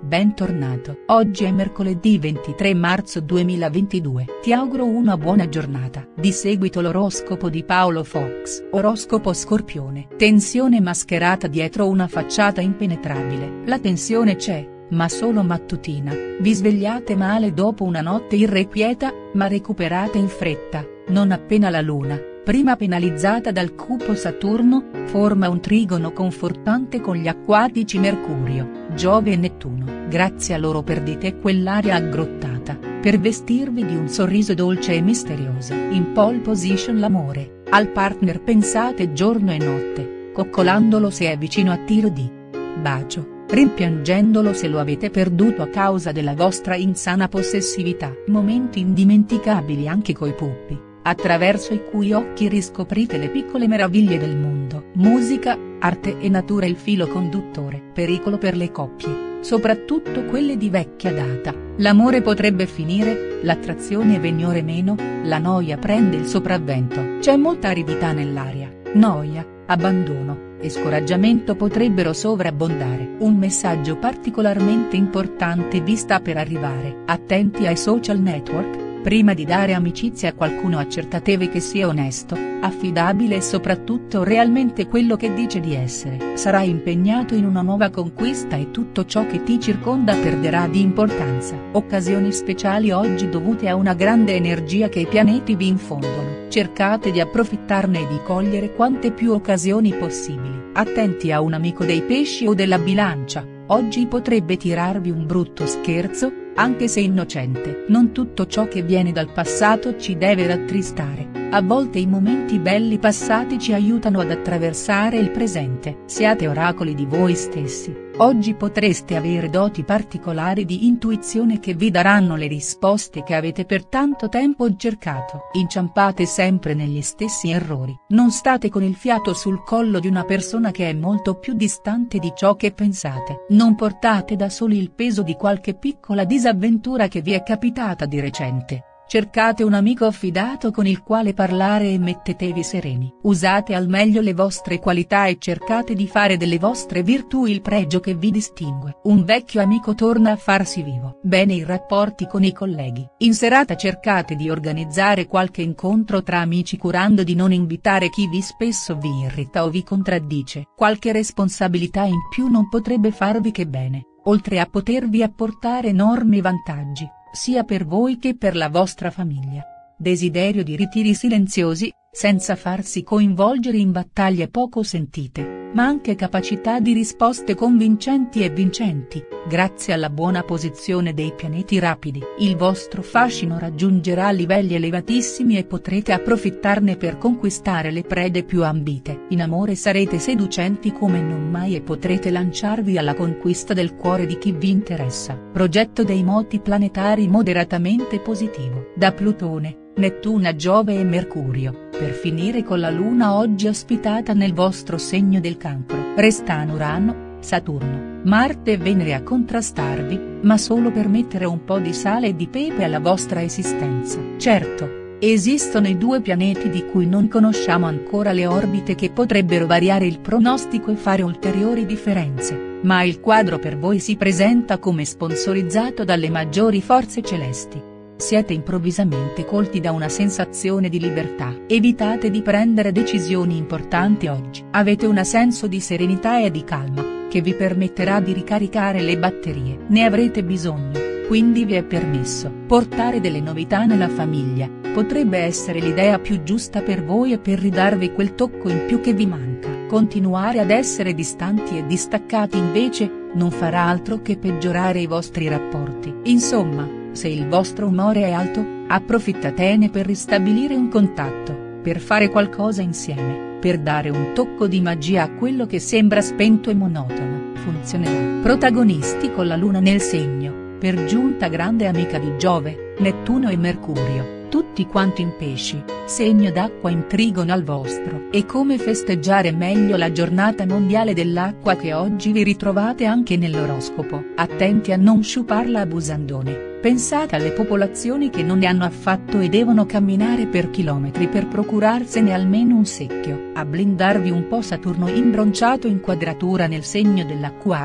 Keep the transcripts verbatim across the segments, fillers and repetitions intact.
bentornato. Oggi è mercoledì ventitré marzo duemilaventidue. Ti auguro una buona giornata. Di seguito l'oroscopo di Paolo Fox. Oroscopo Scorpione. Tensione mascherata dietro una facciata impenetrabile. La tensione c'è, ma solo mattutina. Vi svegliate male dopo una notte irrequieta, ma recuperate in fretta, non appena la luna, prima penalizzata dal cupo Saturno, forma un trigono confortante con gli acquatici Mercurio, Giove e Nettuno. Grazie a loro perdite quell'aria aggrottata, per vestirvi di un sorriso dolce e misterioso. In pole position l'amore, al partner pensate giorno e notte, coccolandolo se è vicino a tiro di bacio, rimpiangendolo se lo avete perduto a causa della vostra insana possessività. Momenti indimenticabili anche coi puppi, attraverso i cui occhi riscoprite le piccole meraviglie del mondo. Musica, arte e natura il filo conduttore. Pericolo per le coppie, soprattutto quelle di vecchia data. L'amore potrebbe finire, l'attrazione venire meno, la noia prende il sopravvento. C'è molta aridità nell'aria, noia, abbandono e scoraggiamento potrebbero sovrabbondare. Un messaggio particolarmente importante vi sta per arrivare. Attenti ai social network. Prima di dare amicizia a qualcuno accertatevi che sia onesto, affidabile e soprattutto realmente quello che dice di essere. Sarai impegnato in una nuova conquista e tutto ciò che ti circonda perderà di importanza. Occasioni speciali oggi dovute a una grande energia che i pianeti vi infondono. Cercate di approfittarne e di cogliere quante più occasioni possibili. Attenti a un amico dei pesci o della bilancia, oggi potrebbe tirarvi un brutto scherzo, anche se innocente. Non tutto ciò che viene dal passato ci deve rattristare, a volte i momenti belli passati ci aiutano ad attraversare il presente. Siate oracoli di voi stessi, oggi potreste avere doti particolari di intuizione che vi daranno le risposte che avete per tanto tempo cercato. Inciampate sempre negli stessi errori. Non state con il fiato sul collo di una persona che è molto più distante di ciò che pensate. Non portate da soli il peso di qualche piccola disavventura che vi è capitata di recente. Cercate un amico affidato con il quale parlare e mettetevi sereni. Usate al meglio le vostre qualità e cercate di fare delle vostre virtù il pregio che vi distingue. Un vecchio amico torna a farsi vivo. Bene i rapporti con i colleghi. In serata cercate di organizzare qualche incontro tra amici curando di non invitare chi vi spesso vi irrita o vi contraddice. Qualche responsabilità in più non potrebbe farvi che bene, oltre a potervi apportare enormi vantaggi, sia per voi che per la vostra famiglia. Desiderio di ritiri silenziosi, senza farsi coinvolgere in battaglie poco sentite, ma anche capacità di risposte convincenti e vincenti, grazie alla buona posizione dei pianeti rapidi. Il vostro fascino raggiungerà livelli elevatissimi e potrete approfittarne per conquistare le prede più ambite. In amore sarete seducenti come non mai e potrete lanciarvi alla conquista del cuore di chi vi interessa. Progetto dei moti planetari moderatamente positivo. Da Plutone, Nettuno, Giove e Mercurio, per finire con la Luna oggi ospitata nel vostro segno del Cancro. Restano Urano, Saturno, Marte e Venere a contrastarvi, ma solo per mettere un po' di sale e di pepe alla vostra esistenza. Certo, esistono i due pianeti di cui non conosciamo ancora le orbite che potrebbero variare il pronostico e fare ulteriori differenze, ma il quadro per voi si presenta come sponsorizzato dalle maggiori forze celesti. Siete improvvisamente colti da una sensazione di libertà. Evitate di prendere decisioni importanti oggi. Avete un senso di serenità e di calma, che vi permetterà di ricaricare le batterie. Ne avrete bisogno, quindi vi è permesso portare delle novità nella famiglia. Potrebbe essere l'idea più giusta per voi e per ridarvi quel tocco in più che vi manca. Continuare ad essere distanti e distaccati invece, non farà altro che peggiorare i vostri rapporti. Insomma, se il vostro umore è alto, approfittatene per ristabilire un contatto, per fare qualcosa insieme, per dare un tocco di magia a quello che sembra spento e monotono. Funzionerà. Protagonisti con la Luna nel segno, per giunta grande amica di Giove, Nettuno e Mercurio, tutti quanti in pesci, segno d'acqua in trigono al vostro. E come festeggiare meglio la giornata mondiale dell'acqua che oggi vi ritrovate anche nell'oroscopo. Attenti a non sciuparla abusandone. Pensate alle popolazioni che non ne hanno affatto e devono camminare per chilometri per procurarsene almeno un secchio. A blindarvi un po' Saturno imbronciato in quadratura nel segno dell'Acquario,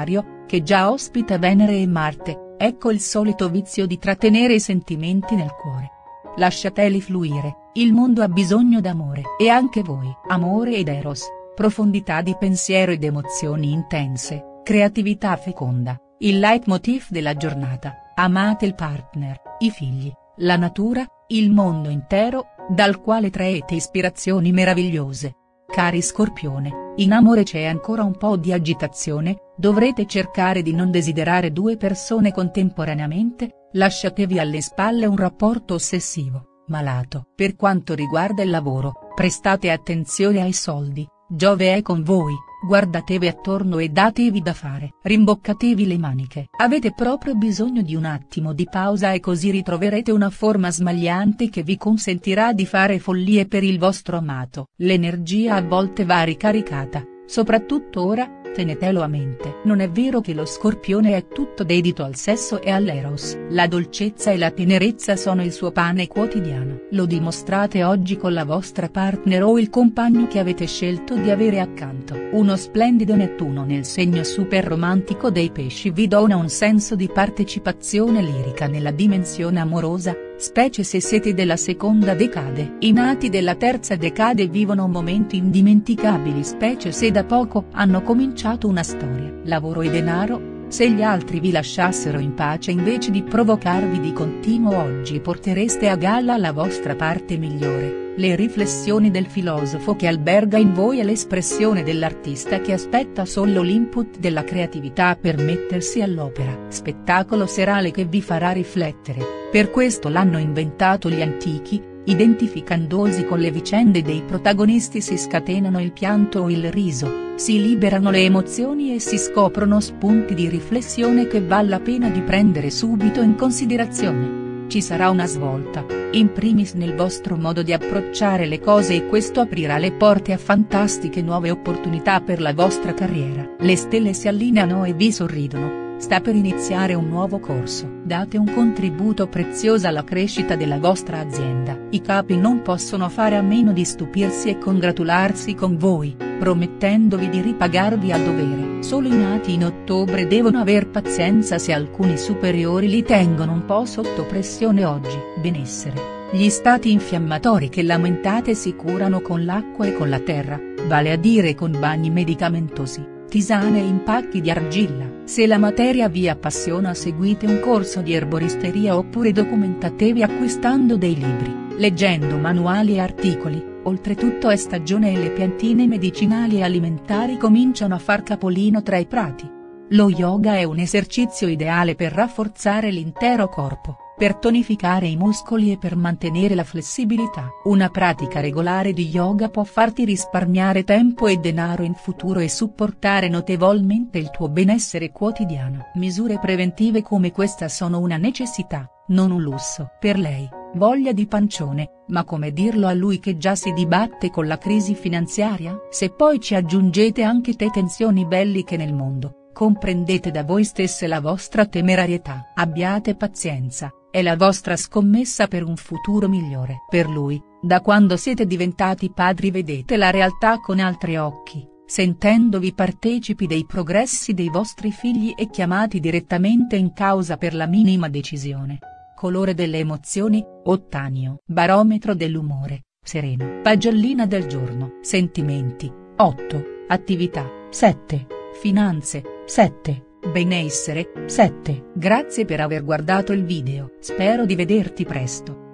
che già ospita Venere e Marte, ecco il solito vizio di trattenere i sentimenti nel cuore. Lasciateli fluire, il mondo ha bisogno d'amore. E anche voi. Amore ed eros, profondità di pensiero ed emozioni intense, creatività feconda, il leitmotiv della giornata, amate il partner, i figli, la natura, il mondo intero, dal quale traete ispirazioni meravigliose. Cari Scorpione, in amore c'è ancora un po' di agitazione, dovrete cercare di non desiderare due persone contemporaneamente, lasciatevi alle spalle un rapporto ossessivo, malato. Per quanto riguarda il lavoro, prestate attenzione ai soldi, Giove è con voi, guardatevi attorno e datevi da fare. Rimboccatevi le maniche. Avete proprio bisogno di un attimo di pausa e così ritroverete una forma smagliante che vi consentirà di fare follie per il vostro amato. L'energia a volte va ricaricata, soprattutto ora, tenetelo a mente. Non è vero che lo Scorpione è tutto dedito al sesso e all'eros. La dolcezza e la tenerezza sono il suo pane quotidiano. Lo dimostrate oggi con la vostra partner o il compagno che avete scelto di avere accanto. Uno splendido Nettuno nel segno super romantico dei Pesci vi dona un senso di partecipazione lirica nella dimensione amorosa, specie se siete della seconda decade. I nati della terza decade vivono momenti indimenticabili, specie se da poco hanno cominciato una storia. Lavoro e denaro, se gli altri vi lasciassero in pace invece di provocarvi di continuo oggi portereste a galla la vostra parte migliore. Le riflessioni del filosofo che alberga in voi e l'espressione dell'artista che aspetta solo l'input della creatività per mettersi all'opera. Spettacolo serale che vi farà riflettere, per questo l'hanno inventato gli antichi, identificandosi con le vicende dei protagonisti si scatenano il pianto o il riso, si liberano le emozioni e si scoprono spunti di riflessione che vale la pena di prendere subito in considerazione. Ci sarà una svolta, in primis nel vostro modo di approcciare le cose e questo aprirà le porte a fantastiche nuove opportunità per la vostra carriera. Le stelle si allineano e vi sorridono. Sta per iniziare un nuovo corso. Date un contributo prezioso alla crescita della vostra azienda. I capi non possono fare a meno di stupirsi e congratularsi con voi, promettendovi di ripagarvi a dovere. Solo i nati in ottobre devono aver pazienza se alcuni superiori li tengono un po' sotto pressione oggi. Benessere. Gli stati infiammatori che lamentate si curano con l'acqua e con la terra, vale a dire con bagni medicamentosi, tisane e impacchi di argilla. Se la materia vi appassiona seguite un corso di erboristeria oppure documentatevi acquistando dei libri, leggendo manuali e articoli. Oltretutto è stagione e le piantine medicinali e alimentari cominciano a far capolino tra i prati. Lo yoga è un esercizio ideale per rafforzare l'intero corpo, per tonificare i muscoli e per mantenere la flessibilità. Una pratica regolare di yoga può farti risparmiare tempo e denaro in futuro e supportare notevolmente il tuo benessere quotidiano. Misure preventive come questa sono una necessità, non un lusso. Per lei, voglia di pancione, ma come dirlo a lui che già si dibatte con la crisi finanziaria? Se poi ci aggiungete anche te tensioni belliche nel mondo, comprendete da voi stesse la vostra temerarietà. Abbiate pazienza. È la vostra scommessa per un futuro migliore. Per lui, da quando siete diventati padri vedete la realtà con altri occhi, sentendovi partecipi dei progressi dei vostri figli e chiamati direttamente in causa per la minima decisione. Colore delle emozioni, ottanio. Barometro dell'umore, sereno. Pagellina del giorno. Sentimenti, otto, attività, sette, finanze, sette. Benessere, sette. Grazie per aver guardato il video. Spero di vederti presto.